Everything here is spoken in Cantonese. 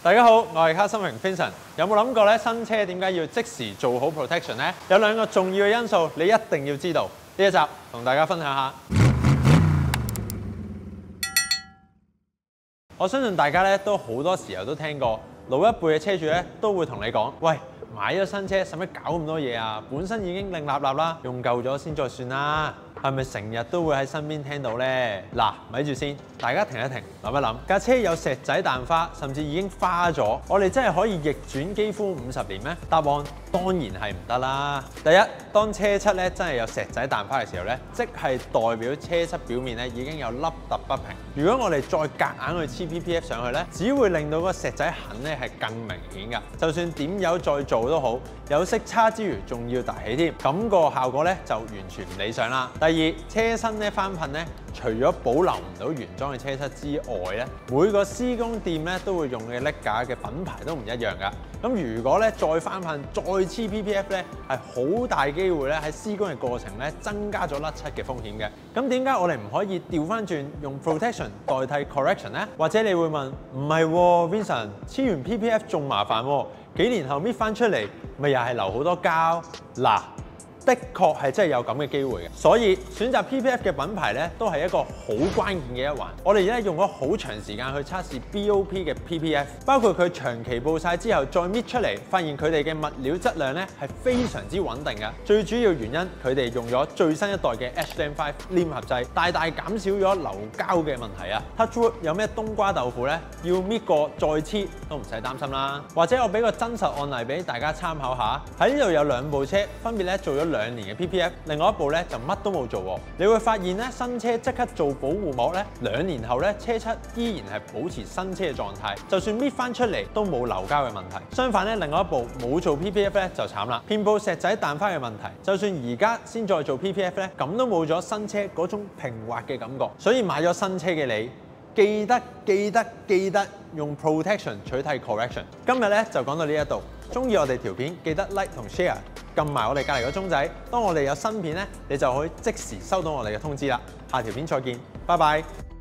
大家好，我係卡森榮 Vincent。有冇諗過咧，新車點解要即時做好 protection 呢？有兩個重要嘅因素，你一定要知道。呢一集同大家分享下。我相信大家咧都好多時候都聽過，老一輩嘅車主咧都會同你講：喂，買咗新車使乜搞咁多嘢啊？本身已經靚立立啦，用舊咗先再算啦。係咪成日都會喺身邊聽到呢？嗱，咪住先，大家停一停，諗一諗，架車有石仔彈花，甚至已經花咗，我哋真係可以逆轉肌膚50年咩？答案當然係唔得啦。第一，當車漆咧真係有石仔彈花嘅時候咧，即係代表車漆表面咧已經有凹凸不平。如果我哋再夾硬去黐 PPF 上去咧，只會令到個石仔痕咧係更明顯㗎。就算點有再做都好，有色差之餘仲要凸起添，咁個效果咧就完全唔理想啦。第二，車身咧翻噴咧，除咗保留唔到原裝嘅車漆之外咧，每個施工店咧都會用嘅瀝架嘅品牌都唔一樣㗎。咁如果咧再翻噴再黐 PPF 咧，係好大機會咧喺施工嘅過程咧增加咗甩漆嘅風險嘅。咁點解我哋唔可以調翻轉用 protection 代替 correction 咧？或者你會問，唔係喎 Vincent， 黐完 PPF 仲麻煩喎，幾年後搣翻出嚟，咪又係留好多膠嗱。的確係真係有咁嘅機會嘅，所以選擇 PPF 嘅品牌咧，都係一個好關鍵嘅一環。我哋而家用咗好長時間去測試 BOP 嘅 PPF， 包括佢長期曝曬之後再搣出嚟，發現佢哋嘅物料質量咧係非常之穩定嘅。最主要原因佢哋用咗最新一代嘅 HDAM5 黏合劑，大大減少咗流膠嘅問題啊。Touchwood 有咩冬瓜豆腐咧，要搣過再黐都唔使擔心啦。或者我俾個真實案例俾大家參考下，喺呢度有兩部車分別咧做咗2年嘅 PPF， 另外一部咧就乜都冇做喎。你會發現咧，新車即刻做保護膜咧，2年後咧車漆依然係保持新車嘅狀態，就算搣翻出嚟都冇流膠嘅問題。相反咧，另外一部冇做 PPF 咧就慘啦，遍佈石仔彈花嘅問題。就算而家先再做 PPF 咧，咁都冇咗新車嗰種平滑嘅感覺。所以買咗新車嘅你，記得用 protection 取替 correction。今日咧就講到呢一度。中意我哋條片，記得 like 同 share， 撳埋我哋隔離個鐘仔。當我哋有新片咧，你就可以即時收到我哋嘅通知啦。下條片再見，拜拜。